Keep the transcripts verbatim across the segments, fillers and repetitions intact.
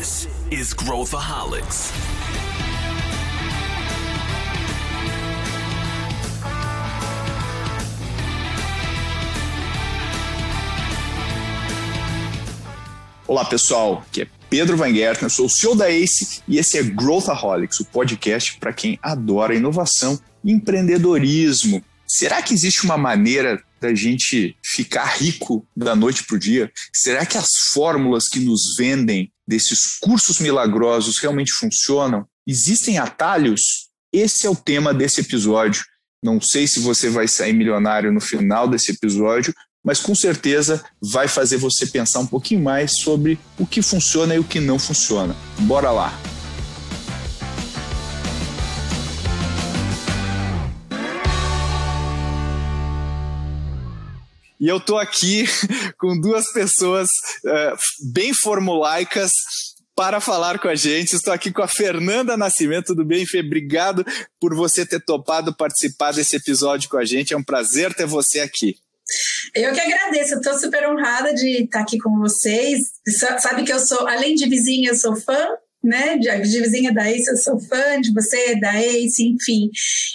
This is Growthaholics. Olá pessoal, aqui é Pedro Van Gertner, sou o C E O da Ace e esse é Growthaholics, o podcast para quem adora inovação e empreendedorismo. Será que existe uma maneira da gente ficar rico da noite para o dia? Será que as fórmulas que nos vendem desses cursos milagrosos realmente funcionam? Existem atalhos? Esse é o tema desse episódio. Não sei se você vai sair milionário no final desse episódio, mas com certeza vai fazer você pensar um pouquinho mais sobre o que funciona e o que não funciona. Bora lá! E eu tô aqui com duas pessoas uh, bem formulaicas para falar com a gente. Estou aqui com a Fernanda Nascimento. Tudo bem, Fê? Obrigado por você ter topado participar desse episódio com a gente. É um prazer ter você aqui. Eu que agradeço, eu estou super honrada de estar aqui com vocês. Sabe que eu sou, além de vizinha, eu sou fã, né? De, de vizinha da Ace, eu sou fã de você, da Ace, enfim.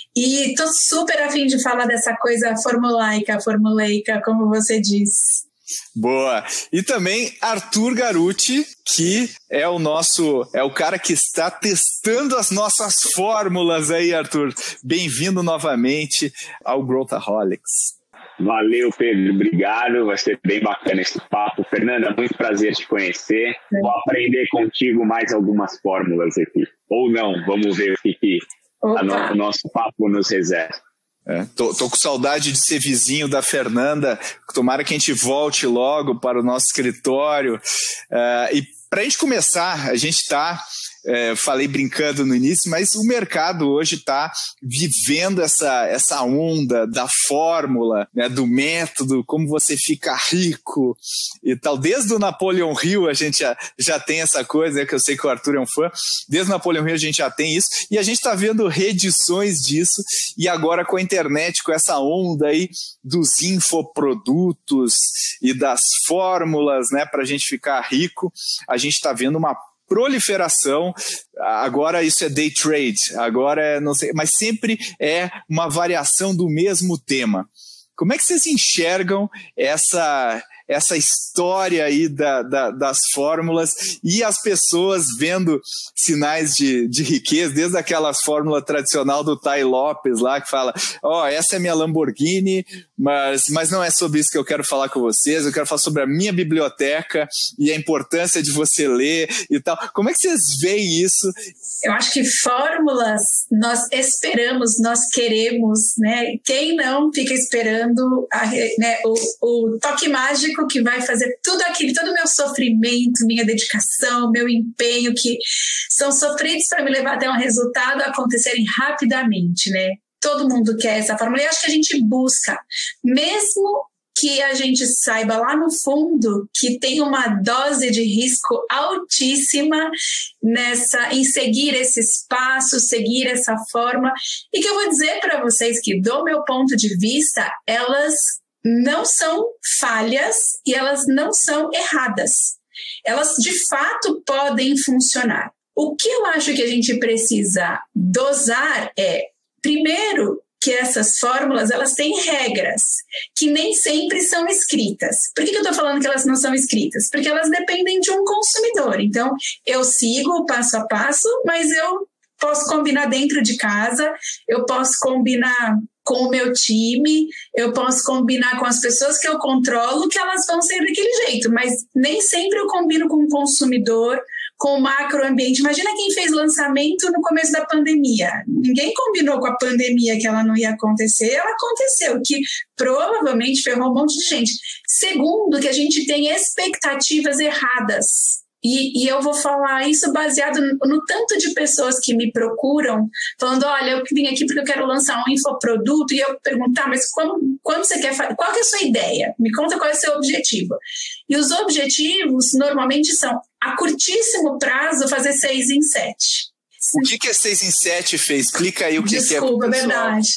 E estou super afim de falar dessa coisa formulaica, formuleica, como você diz. Boa! E também Arthur Garuti, que é o nosso, é o cara que está testando as nossas fórmulas aí, Arthur. Bem-vindo novamente ao Growthaholics. Valeu, Pedro, obrigado, vai ser bem bacana esse papo. Fernanda, muito prazer te conhecer. É. Vou aprender contigo mais algumas fórmulas aqui. Ou não, vamos ver o que, que a no, o nosso papo nos reserva. É, tô, tô com saudade de ser vizinho da Fernanda. Tomara que a gente volte logo para o nosso escritório. Uh, e para a gente começar, a gente está... É, falei brincando no início, mas o mercado hoje está vivendo essa, essa onda da fórmula, né, do método, como você fica rico e tal. Desde o Napoleon Hill a gente já, já tem essa coisa, né, que eu sei que o Arthur é um fã. Desde o Napoleon Hill a gente já tem isso e a gente está vendo reedições disso e agora com a internet, com essa onda aí dos infoprodutos e das fórmulas, né, para a gente ficar rico, a gente está vendo uma proliferação. Agora isso é day trade, agora é não sei, mas sempre é uma variação do mesmo tema. Como é que vocês enxergam essa, essa história aí da, da, das fórmulas e as pessoas vendo sinais de, de riqueza, desde aquelas fórmulas tradicional do Tai Lopes lá, que fala, ó, oh, essa é minha Lamborghini, mas, mas não é sobre isso que eu quero falar com vocês, eu quero falar sobre a minha biblioteca e a importância de você ler e tal. Como é que vocês veem isso? Eu acho que fórmulas nós esperamos, nós queremos, né? Quem não fica esperando a, né, o, o toque mágico que vai fazer tudo aquilo, todo o meu sofrimento, minha dedicação, meu empenho, que são sofridos para me levar até um resultado acontecerem rapidamente, né? Todo mundo quer essa fórmula e acho que a gente busca, mesmo que a gente saiba lá no fundo que tem uma dose de risco altíssima nessa, em seguir esses passos, seguir essa forma, e que eu vou dizer para vocês que, do meu ponto de vista, elas não são falhas e elas não são erradas. Elas, de fato, podem funcionar. O que eu acho que a gente precisa dosar é, primeiro, que essas fórmulas, elas têm regras que nem sempre são escritas. Por que eu estou falando que elas não são escritas? Porque elas dependem de um consumidor. Então, eu sigo o passo a passo, mas eu posso combinar dentro de casa, eu posso combinar com o meu time, eu posso combinar com as pessoas que eu controlo, que elas vão ser daquele jeito, mas nem sempre eu combino com o consumidor, com o macroambiente. Imagina quem fez lançamento no começo da pandemia. Ninguém combinou com a pandemia que ela não ia acontecer, ela aconteceu, que provavelmente ferrou um monte de gente. Segundo, que a gente tem expectativas erradas. E, e eu vou falar isso baseado no, no tanto de pessoas que me procuram, falando, olha, eu vim aqui porque eu quero lançar um infoproduto, e eu perguntar, ah, mas como, quando você quer fazer? Qual que é a sua ideia? Me conta qual é o seu objetivo. E os objetivos normalmente são, a curtíssimo prazo, fazer seis em sete. O que, que é seis em sete, Fê? Explica aí o que, Desculpa, que é. Desculpa, verdade.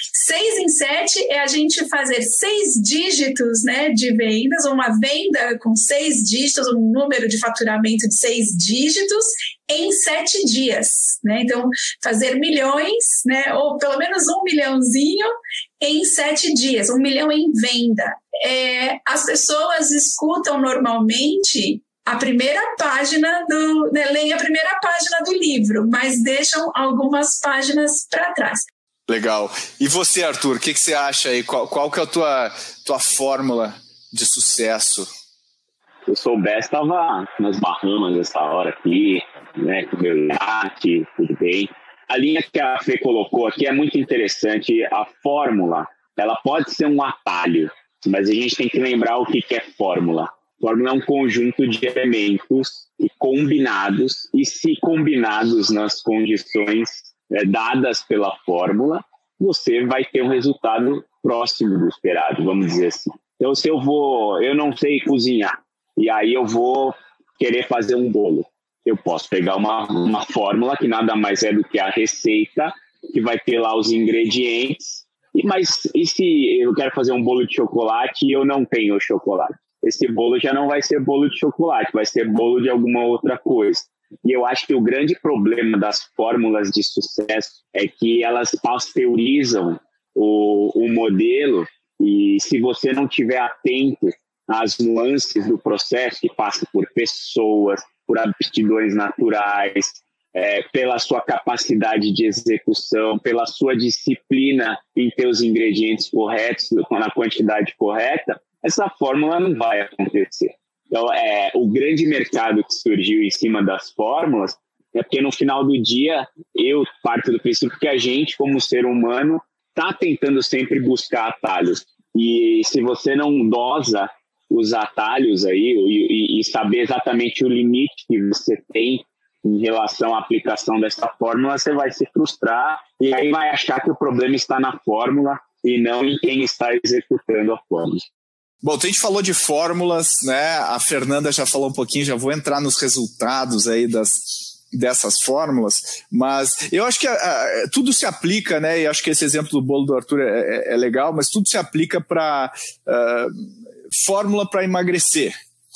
Seis em sete é a gente fazer seis dígitos, né, de vendas, uma venda com seis dígitos, um número de faturamento de seis dígitos em sete dias, né? Então, fazer milhões, né, ou pelo menos um milhãozinho em sete dias, um milhão em venda. É, as pessoas escutam normalmente a primeira página do, né, leem a primeira página do livro, mas deixam algumas páginas para trás. Legal. E você, Arthur, o que, que você acha aí? Qual, qual que é a tua, tua fórmula de sucesso? Se eu soubesse, estava nas Bahamas essa hora aqui, né, com o meu iate, tudo bem. A linha que a Fê colocou aqui é muito interessante. A fórmula, ela pode ser um atalho, mas a gente tem que lembrar o que, que é fórmula. Fórmula é um conjunto de elementos combinados, e se combinados nas condições é, dadas pela fórmula, você vai ter um resultado próximo do esperado, vamos dizer assim. Então, se eu vou, eu não sei cozinhar, e aí eu vou querer fazer um bolo, eu posso pegar uma, uma fórmula que nada mais é do que a receita, que vai ter lá os ingredientes, e, mas e se eu quero fazer um bolo de chocolate e eu não tenho chocolate? Esse bolo já não vai ser bolo de chocolate, vai ser bolo de alguma outra coisa. E eu acho que o grande problema das fórmulas de sucesso é que elas pasteurizam o, o modelo, e se você não estiver atento às nuances do processo, que passa por pessoas, por aptidões naturais, é, pela sua capacidade de execução, pela sua disciplina em ter os ingredientes corretos, na quantidade correta, essa fórmula não vai acontecer. Então, é, o grande mercado que surgiu em cima das fórmulas é porque no final do dia, eu parto do princípio que a gente, como ser humano, está tentando sempre buscar atalhos. E se você não dosa os atalhos aí e, e, e saber exatamente o limite que você tem em relação à aplicação dessa fórmula, você vai se frustrar e aí vai achar que o problema está na fórmula e não em quem está executando a fórmula. Bom, então a gente falou de fórmulas, né? A Fernanda já falou um pouquinho, já vou entrar nos resultados aí das, dessas fórmulas, mas eu acho que a, a, tudo se aplica, né? E acho que esse exemplo do bolo do Arthur é, é, é legal, mas tudo se aplica para uh, fórmula para emagrecer.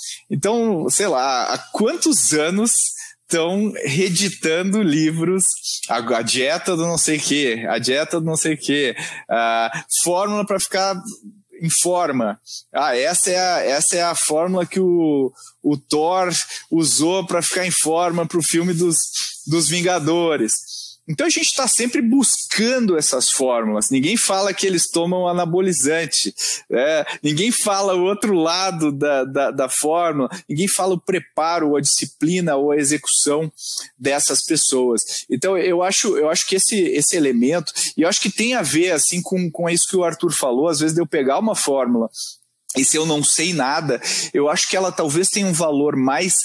Então, sei lá, há quantos anos estão reeditando livros, a, a dieta do não sei o quê, a dieta do não sei o quê, a fórmula para ficar em forma. Ah, essa é a, essa é a fórmula que o, o Thor usou para ficar em forma para o filme dos, dos Vingadores. Então a gente está sempre buscando essas fórmulas. Ninguém fala que eles tomam anabolizante, né? Ninguém fala o outro lado da, da, da fórmula, ninguém fala o preparo, ou a disciplina, ou a execução dessas pessoas. Então eu acho, eu acho que esse, esse elemento, e eu acho que tem a ver assim, com, com isso que o Arthur falou, às vezes de eu pegar uma fórmula e se eu não sei nada, eu acho que ela talvez tenha um valor mais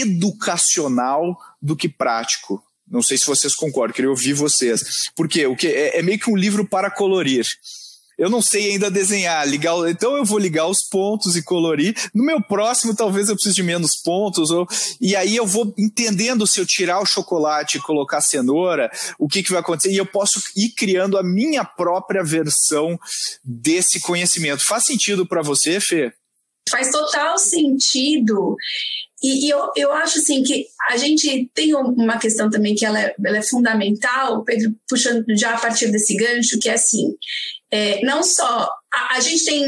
educacional do que prático. Não sei se vocês concordam, queria ouvir vocês. Por quê? O que é, é meio que um livro para colorir. Eu não sei ainda desenhar, ligar, então eu vou ligar os pontos e colorir. No meu próximo, talvez eu precise de menos pontos. Ou, e aí eu vou entendendo, se eu tirar o chocolate e colocar cenoura, o que, que vai acontecer. E eu posso ir criando a minha própria versão desse conhecimento. Faz sentido para você, Fê? Faz total sentido. E, e eu, eu acho assim que a gente tem uma questão também que ela é, ela é fundamental, Pedro, puxando já a partir desse gancho, que é assim, é, não só a, a gente tem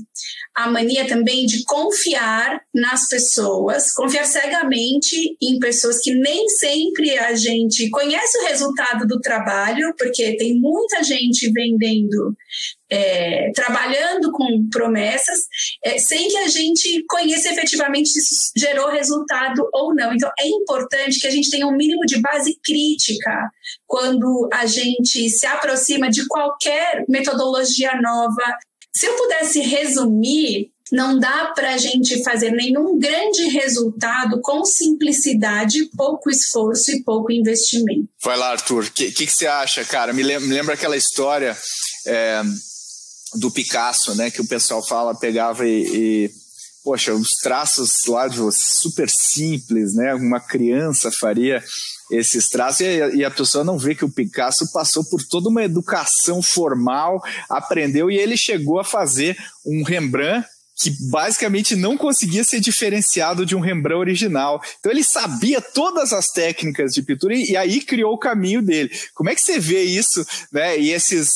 a mania também de confiar nas pessoas, confiar cegamente em pessoas que nem sempre a gente conhece o resultado do trabalho, porque tem muita gente vendendo, é, trabalhando com promessas, é, sem que a gente conheça efetivamente se isso gerou resultado ou não. Então, é importante que a gente tenha um mínimo de base crítica quando a gente se aproxima de qualquer metodologia nova. Se eu pudesse resumir, não dá para a gente fazer nenhum grande resultado com simplicidade, pouco esforço e pouco investimento. Vai lá, Arthur. O que, que, que você acha, cara? Me lembra, me lembra aquela história é, do Picasso, né? Que o pessoal fala, pegava e, e poxa, os traços lá de você super simples, né? Uma criança faria esses traços e, e a pessoa não vê que o Picasso passou por toda uma educação formal, aprendeu e ele chegou a fazer um Rembrandt que basicamente não conseguia ser diferenciado de um Rembrandt original. Então ele sabia todas as técnicas de pintura e, e aí criou o caminho dele. Como é que você vê isso, né? E esses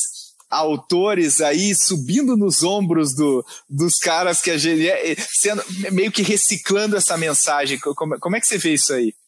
autores aí subindo nos ombros do, dos caras que a gente sendo meio que reciclando essa mensagem. Como, como é que você vê isso aí?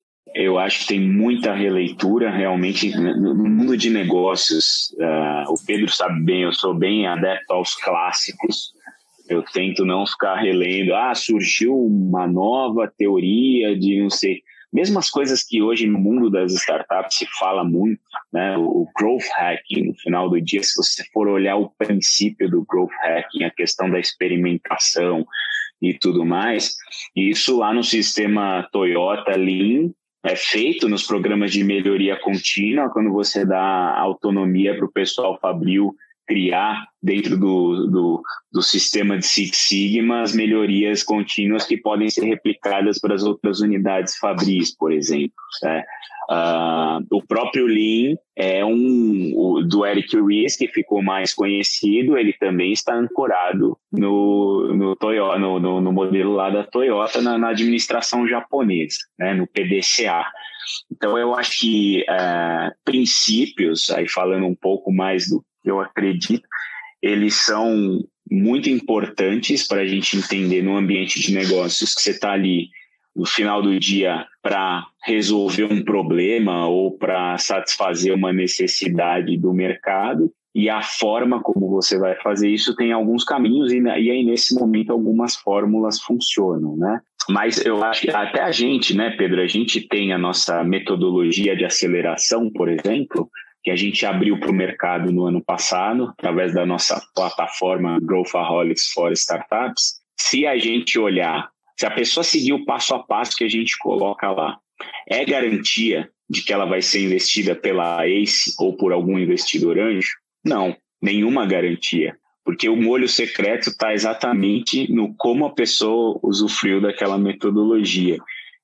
Eu acho que tem muita releitura realmente no mundo de negócios. Uh, o Pedro sabe bem, eu sou bem adepto aos clássicos. Eu tento não ficar relendo, ah, surgiu uma nova teoria de não sei. Mesmo as coisas que hoje no mundo das startups se fala muito, né? O growth hacking, no final do dia, se você for olhar o princípio do growth hacking, a questão da experimentação e tudo mais, isso lá no sistema Toyota Lean é feito nos programas de melhoria contínua, quando você dá autonomia para o pessoal fabril criar dentro do, do, do sistema de Six Sigma as melhorias contínuas que podem ser replicadas para as outras unidades fabris, por exemplo. Né? Uh, o próprio Lean é um o, do Eric Ries, que ficou mais conhecido, ele também está ancorado no, no, Toyota, no, no, no modelo lá da Toyota, na, na administração japonesa, né? No P D C A. Então eu acho que uh, princípios, aí falando um pouco mais do eu acredito, eles são muito importantes para a gente entender no ambiente de negócios que você está ali no final do dia para resolver um problema ou para satisfazer uma necessidade do mercado, e a forma como você vai fazer isso tem alguns caminhos e, e aí nesse momento algumas fórmulas funcionam, né? Mas eu acho que até a gente, né, Pedro, a gente tem a nossa metodologia de aceleração, por exemplo, que a gente abriu para o mercado no ano passado, através da nossa plataforma Growthaholics for Startups. Se a gente olhar, se a pessoa seguir o passo a passo que a gente coloca lá, é garantia de que ela vai ser investida pela Ace ou por algum investidor anjo? Não, nenhuma garantia. Porque o molho secreto está exatamente no como a pessoa usufruiu daquela metodologia.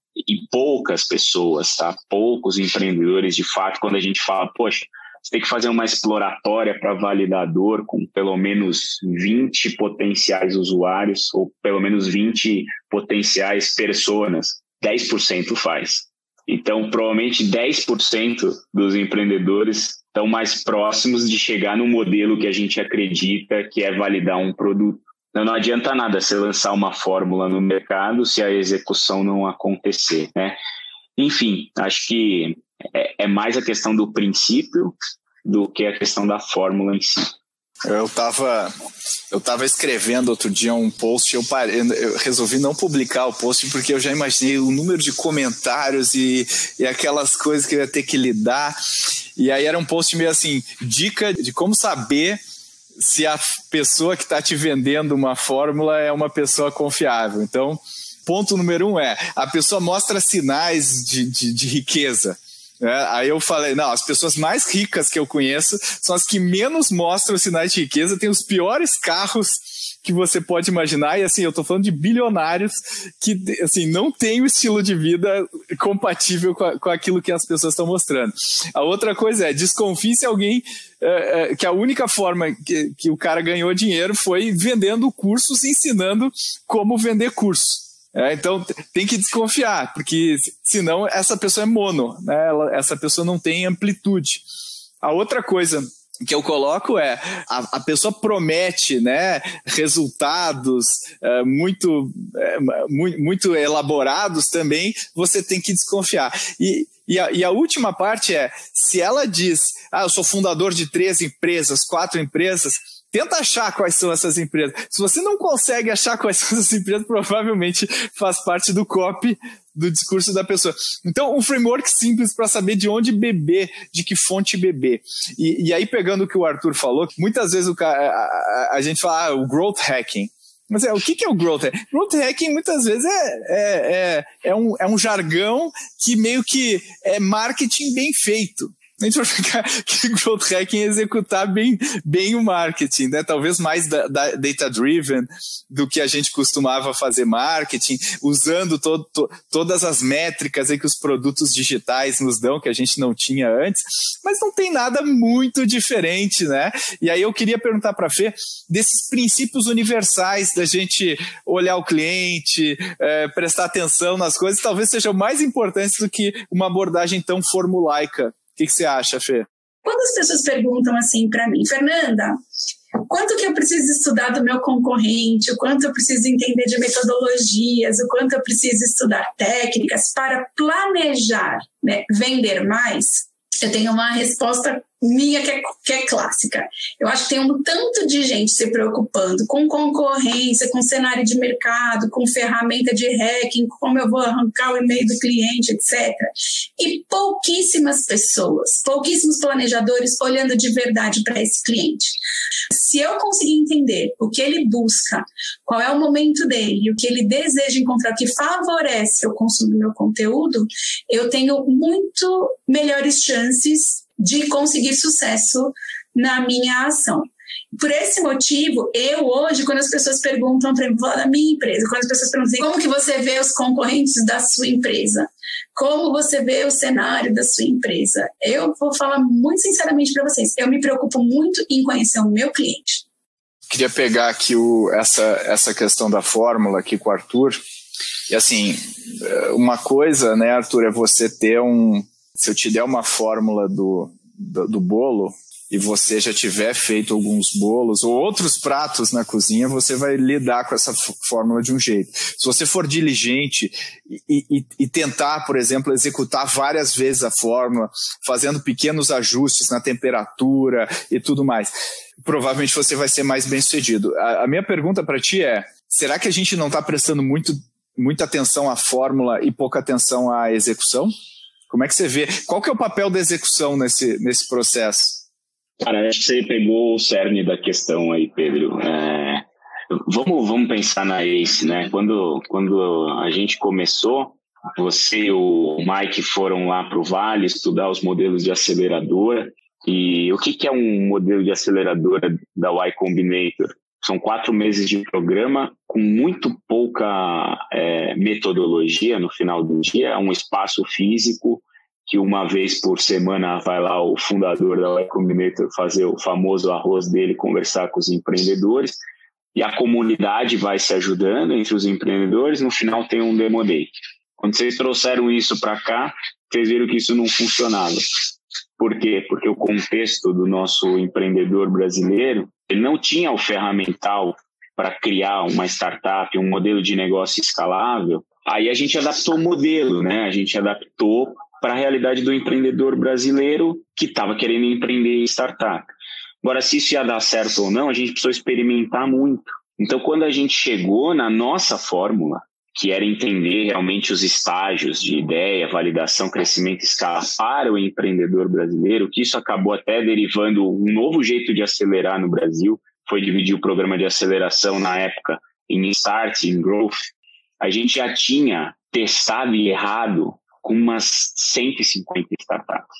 E poucas pessoas, tá? Poucos empreendedores, de fato, quando a gente fala, poxa, você tem que fazer uma exploratória para validador com pelo menos vinte potenciais usuários ou pelo menos vinte potenciais personas, dez por cento faz. Então, provavelmente dez por cento dos empreendedores estão mais próximos de chegar no modelo que a gente acredita que é validar um produto. Não, não adianta nada você lançar uma fórmula no mercado se a execução não acontecer, né? Enfim, acho que é, é mais a questão do princípio do que a questão da fórmula em si. Eu estava eu tava escrevendo outro dia um post, eu, parei, eu resolvi não publicar o post porque eu já imaginei o número de comentários e, e aquelas coisas que eu ia ter que lidar. E aí era um post meio assim, dica de como saber se a pessoa que está te vendendo uma fórmula é uma pessoa confiável. Então, ponto número um é, a pessoa mostra sinais de, de, de riqueza. É, aí eu falei, não, as pessoas mais ricas que eu conheço são as que menos mostram sinais de riqueza, têm os piores carros que você pode imaginar, e assim, eu tô falando de bilionários que, assim, não têm o estilo de vida compatível com, a, com aquilo que as pessoas estão mostrando. A outra coisa é, desconfie se alguém, é, é, que a única forma que, que o cara ganhou dinheiro foi vendendo cursos, ensinando como vender cursos. É, então tem que desconfiar, porque senão essa pessoa é mono, né? Ela, essa pessoa não tem amplitude. A outra coisa que eu coloco é, a, a pessoa promete, né, resultados é, muito, é, muito, muito elaborados também, você tem que desconfiar. E, e, a, e a última parte é, se ela diz, ah, eu sou fundador de três empresas, quatro empresas, tenta achar quais são essas empresas. Se você não consegue achar quais são essas empresas, provavelmente faz parte do copy do discurso da pessoa. Então, um framework simples para saber de onde beber, de que fonte beber. E, e aí, pegando o que o Arthur falou, muitas vezes o, a, a, a gente fala ah, o growth hacking. Mas é, o que, que é o growth hacking? Growth hacking muitas vezes é, é, é, é, um, é um jargão que meio que é marketing bem feito. a gente vai ficar que growth hacking é executar bem, bem o marketing, né? Talvez mais da, da data-driven do que a gente costumava fazer marketing, usando todo, to, todas as métricas aí que os produtos digitais nos dão, que a gente não tinha antes, mas não tem nada muito diferente, né? E aí eu queria perguntar para a Fê desses princípios universais da gente olhar o cliente, é, prestar atenção nas coisas, talvez sejam mais importantes do que uma abordagem tão formulaica. O que, que você acha, Fê? Quando as pessoas perguntam assim para mim, Fernanda, quanto que eu preciso estudar do meu concorrente, o quanto eu preciso entender de metodologias, o quanto eu preciso estudar técnicas para planejar, né, vender mais, eu tenho uma resposta minha que é, que é clássica. Eu acho que tem um tanto de gente se preocupando com concorrência, com cenário de mercado, com ferramenta de hacking, como eu vou arrancar o e-mail do cliente, etcétera. E pouquíssimas pessoas, pouquíssimos planejadores olhando de verdade para esse cliente. Se eu conseguir entender o que ele busca, qual é o momento dele, o que ele deseja encontrar, o que favorece o consumo do meu conteúdo, eu tenho muito melhores chances de conseguir sucesso na minha ação. Por esse motivo, eu hoje, quando as pessoas perguntam para mim, da minha empresa, quando as pessoas perguntam como que você vê os concorrentes da sua empresa, como você vê o cenário da sua empresa, eu vou falar muito sinceramente para vocês, eu me preocupo muito em conhecer o meu cliente. Queria pegar aqui o, essa, essa questão da fórmula aqui com o Arthur, e assim, uma coisa, né, Arthur, é você ter um... Se eu te der uma fórmula do, do, do bolo e você já tiver feito alguns bolos ou outros pratos na cozinha, você vai lidar com essa fórmula de um jeito. Se você for diligente e, e, e tentar, por exemplo, executar várias vezes a fórmula, fazendo pequenos ajustes na temperatura e tudo mais, provavelmente você vai ser mais bem sucedido. A, a minha pergunta para ti é, será que a gente não está prestando muito, muita atenção à fórmula e pouca atenção à execução? Como é que você vê? Qual que é o papel da execução nesse, nesse processo? Cara, acho que você pegou o cerne da questão aí, Pedro. É, vamos, vamos pensar na ACE, né? Quando, quando a gente começou, você e o Mike foram lá para o Vale estudar os modelos de aceleradora. E o que, que é um modelo de aceleradora da Y Combinator? São quatro meses de programa com muito pouca é, metodologia no final do dia. É um espaço físico que uma vez por semana vai lá o fundador da Y Combinator fazer o famoso arroz dele, conversar com os empreendedores. E a comunidade vai se ajudando entre os empreendedores. No final tem um Demo Day. Quando vocês trouxeram isso para cá, vocês viram que isso não funcionava. Por quê? Porque o contexto do nosso empreendedor brasileiro, ele não tinha o ferramental para criar uma startup, um modelo de negócio escalável. Aí a gente adaptou o modelo, né? A gente adaptou para a realidade do empreendedor brasileiro que estava querendo empreender em startup. Agora, se isso ia dar certo ou não, a gente precisou experimentar muito. Então, quando a gente chegou na nossa fórmula, que era entender realmente os estágios de ideia, validação, crescimento e escala para o empreendedor brasileiro, que isso acabou até derivando um novo jeito de acelerar no Brasil, foi dividir o programa de aceleração na época em Start, em Growth. A gente já tinha testado e errado com umas cento e cinquenta startups.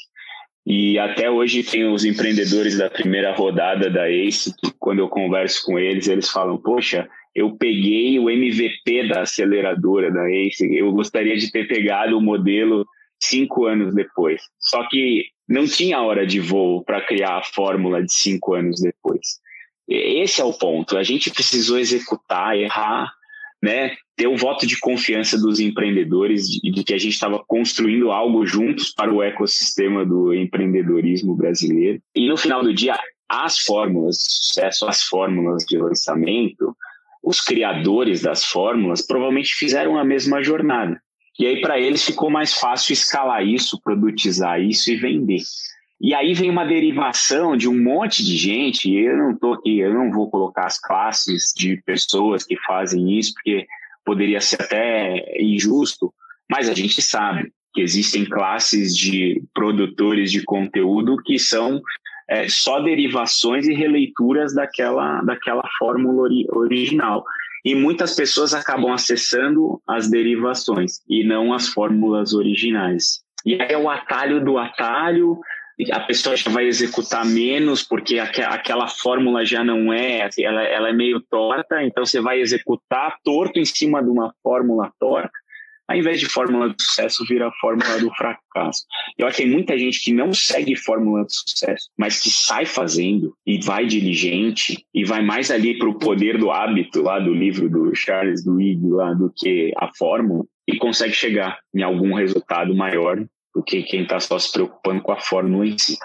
E até hoje tem os empreendedores da primeira rodada da ACE, que quando eu converso com eles, eles falam, poxa, eu peguei o M V P da aceleradora da ACE, eu gostaria de ter pegado o modelo cinco anos depois. Só que não tinha hora de voo para criar a fórmula de cinco anos depois. Esse é o ponto. A gente precisou executar, errar, né? Ter o voto de confiança dos empreendedores de, de que a gente estava construindo algo juntos para o ecossistema do empreendedorismo brasileiro. E no final do dia, as fórmulas de sucesso, as fórmulas de lançamento, os criadores das fórmulas provavelmente fizeram a mesma jornada. E aí, para eles, ficou mais fácil escalar isso, produtizar isso e vender. E aí vem uma derivação de um monte de gente, e eu não tô aqui, eu não vou colocar as classes de pessoas que fazem isso, porque poderia ser até injusto, mas a gente sabe que existem classes de produtores de conteúdo que são é, só derivações e releituras daquela, daquela fórmula ori- original. E muitas pessoas acabam acessando as derivações e não as fórmulas originais. E aí é o atalho do atalho, a pessoa já vai executar menos, porque aquela fórmula já não é, ela, ela é meio torta, então você vai executar torto em cima de uma fórmula torta, ao invés de fórmula do sucesso, vira a fórmula do fracasso. Eu acho que tem muita gente que não segue fórmula do sucesso, mas que sai fazendo e vai diligente e vai mais ali para o poder do hábito, lá do livro do Charles Duhigg, lá, do que a fórmula, e consegue chegar em algum resultado maior do que quem está só se preocupando com a fórmula em si.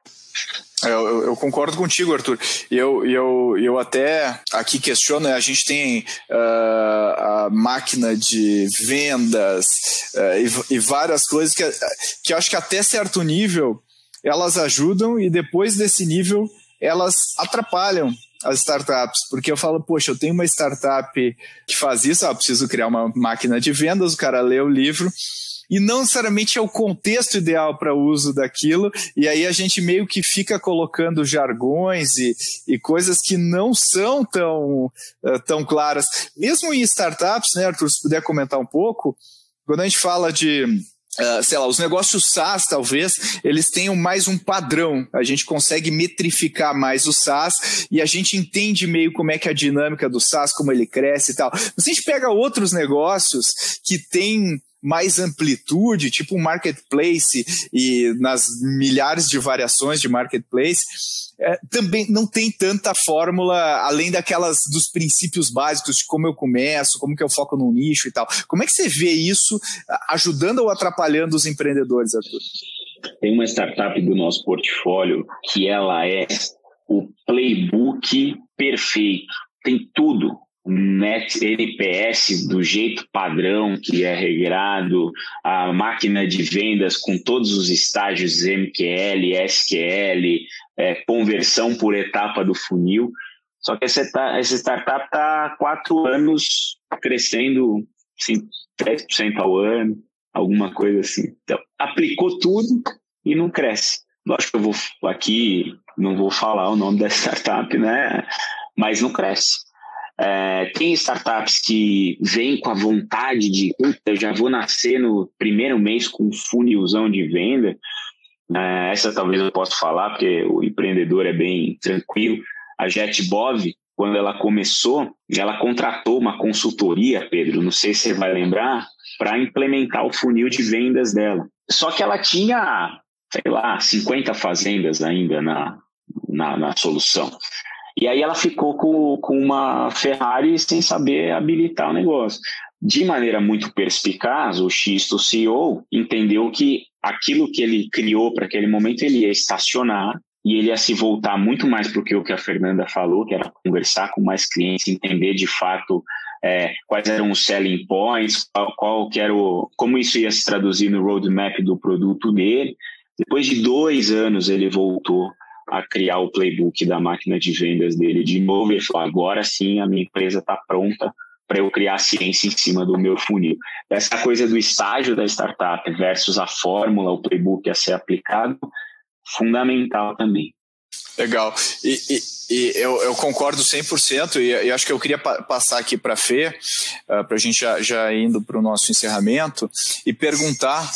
Eu, eu, eu concordo contigo, Arthur. Eu, eu, eu até aqui questiono, a gente tem uh, a máquina de vendas uh, e, e várias coisas que, que eu acho que até certo nível elas ajudam e depois desse nível elas atrapalham as startups, porque eu falo, poxa, eu tenho uma startup que faz isso, ah, eu preciso criar uma máquina de vendas, o cara lê o livro, e não necessariamente é o contexto ideal para o uso daquilo, e aí a gente meio que fica colocando jargões e, e coisas que não são tão, uh, tão claras. Mesmo em startups, né, Arthur, se puder comentar um pouco, quando a gente fala de... Uh, sei lá, os negócios SaaS, talvez, eles tenham mais um padrão. A gente consegue metrificar mais o SaaS e a gente entende meio como é que é a dinâmica do SaaS, como ele cresce e tal. Mas se a gente pega outros negócios que têm mais amplitude, tipo um marketplace e nas milhares de variações de marketplace, é, também não tem tanta fórmula, além daquelas dos princípios básicos de como eu começo, como que eu foco num nicho e tal. Como é que você vê isso ajudando ou atrapalhando os empreendedores, Arthur? Tem uma startup do nosso portfólio que ela é o playbook perfeito. Tem tudo. Net N P S do jeito padrão que é regrado, a máquina de vendas com todos os estágios M Q L, S Q L, é, conversão por etapa do funil. Só que essa, essa startup está há quatro anos crescendo assim, dez por cento ao ano, alguma coisa assim. Então, aplicou tudo e não cresce. Lógico que eu vou aqui, não vou falar o nome da startup, né? Mas não cresce. É, tem startups que vêm com a vontade de puta, eu já vou nascer no primeiro mês com um funilzão de venda. É, essa talvez eu possa falar, porque o empreendedor é bem tranquilo. A JetBov, quando ela começou, ela contratou uma consultoria, Pedro, não sei se você vai lembrar, para implementar o funil de vendas dela. Só que ela tinha, sei lá, cinquenta fazendas ainda na, na, na solução. E aí ela ficou com, com uma Ferrari sem saber habilitar o negócio. De maneira muito perspicaz, o Xisto, o C E O, entendeu que aquilo que ele criou para aquele momento ele ia estacionar e ele ia se voltar muito mais para o que a Fernanda falou, que era conversar com mais clientes, entender de fato é, quais eram os selling points, qual, qual que era o, como isso ia se traduzir no roadmap do produto dele. Depois de dois anos ele voltou a criar o playbook da máquina de vendas dele de novo e falou, agora sim a minha empresa está pronta para eu criar ciência em cima do meu funil. Essa coisa do estágio da startup versus a fórmula, o playbook a ser aplicado, fundamental também. Legal. E, e, e eu, eu concordo cem por cento e eu acho que eu queria pa- passar aqui para a Fê, uh, para a gente já, já indo para o nosso encerramento, e perguntar...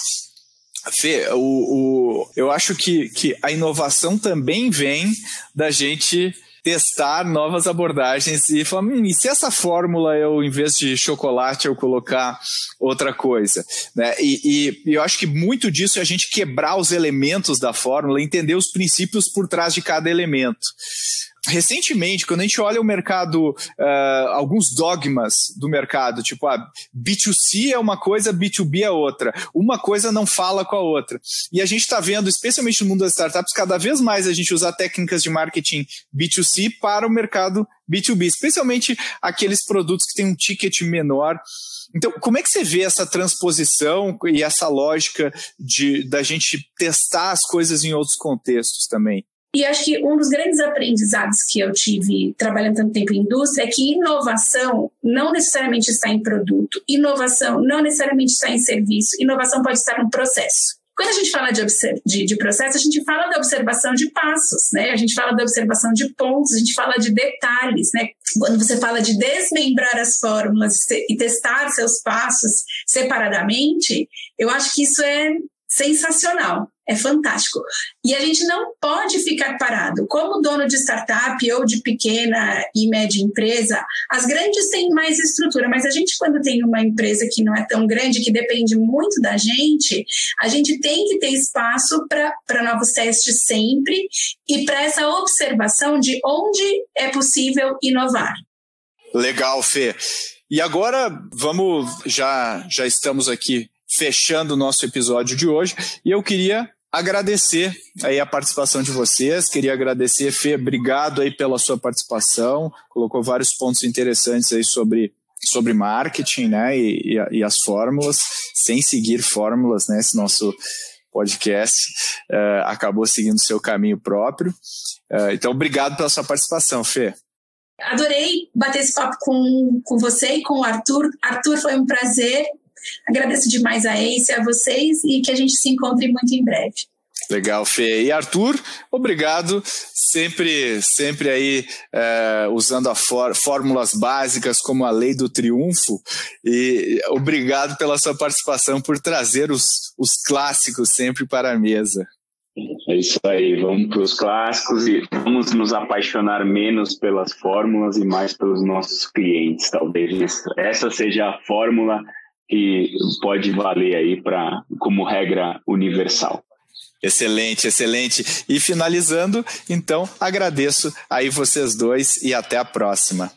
Fê, o, o, eu acho que, que a inovação também vem da gente testar novas abordagens e falar, hum, e se essa fórmula eu, em vez de chocolate, eu colocar outra coisa, né? E, e eu acho que muito disso é a gente quebrar os elementos da fórmula, entender os princípios por trás de cada elemento. Recentemente, quando a gente olha o mercado, uh, alguns dogmas do mercado, tipo, ah, B dois C é uma coisa, B dois B é outra. Uma coisa não fala com a outra. E a gente está vendo, especialmente no mundo das startups, cada vez mais a gente usar técnicas de marketing B dois C para o mercado B dois B, especialmente aqueles produtos que têm um ticket menor. Então, como é que você vê essa transposição e essa lógica de, da gente testar as coisas em outros contextos também? E acho que um dos grandes aprendizados que eu tive trabalhando tanto tempo em indústria é que inovação não necessariamente está em produto, inovação não necessariamente está em serviço, inovação pode estar no processo. Quando a gente fala de, de, de processo, a gente fala da observação de passos, né? A gente fala da observação de pontos, a gente fala de detalhes, né? Quando você fala de desmembrar as fórmulas e testar seus passos separadamente, eu acho que isso é sensacional, é fantástico. E a gente não pode ficar parado. Como dono de startup ou de pequena e média empresa, as grandes têm mais estrutura, mas a gente, quando tem uma empresa que não é tão grande, que depende muito da gente, a gente tem que ter espaço para novos testes sempre e para essa observação de onde é possível inovar. Legal, Fê. E agora, vamos, já, já estamos aqui fechando o nosso episódio de hoje, e eu queria agradecer aí a participação de vocês, queria agradecer, Fê, obrigado aí pela sua participação, colocou vários pontos interessantes aí sobre, sobre marketing, né, e, e, e as fórmulas, sem seguir fórmulas, né, esse nosso podcast uh, acabou seguindo seu caminho próprio, uh, então obrigado pela sua participação, Fê. Adorei bater esse papo com, com você e com o Arthur. Arthur, foi um prazer. Agradeço demais a Ace, a vocês, e que a gente se encontre muito em breve. Legal, Fê. E Arthur, obrigado, sempre, sempre aí é, usando a for, fórmulas básicas como a lei do triunfo, e obrigado pela sua participação, por trazer os, os clássicos sempre para a mesa. É isso aí, vamos para os clássicos e vamos nos apaixonar menos pelas fórmulas e mais pelos nossos clientes. Talvez essa seja a fórmula que pode valer aí pra, como regra universal. Excelente, excelente. E finalizando, então, agradeço aí vocês dois e até a próxima.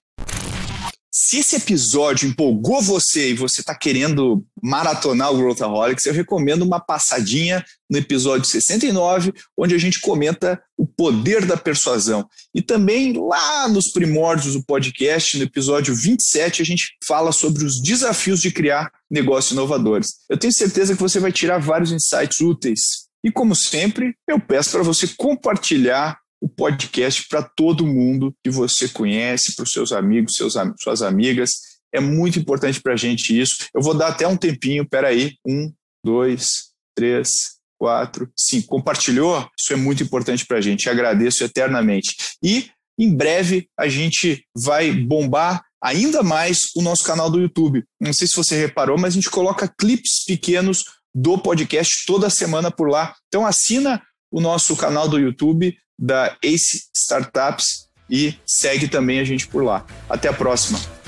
Se esse episódio empolgou você e você está querendo maratonar o Growthaholics, eu recomendo uma passadinha no episódio sessenta e nove, onde a gente comenta o poder da persuasão. E também lá nos primórdios do podcast, no episódio vinte e sete, a gente fala sobre os desafios de criar negócios inovadores. Eu tenho certeza que você vai tirar vários insights úteis. E como sempre, eu peço para você compartilhar o podcast para todo mundo que você conhece, para os seus amigos, seus, suas amigas. É muito importante para a gente isso. Eu vou dar até um tempinho, peraí. Um, dois, três, quatro, cinco. Compartilhou? Isso é muito importante para a gente. Agradeço eternamente. E, em breve, a gente vai bombar ainda mais o nosso canal do YouTube. Não sei se você reparou, mas a gente coloca clipes pequenos do podcast toda semana por lá. Então, assina o nosso canal do YouTube da Ace Startups e segue também a gente por lá. Até a próxima.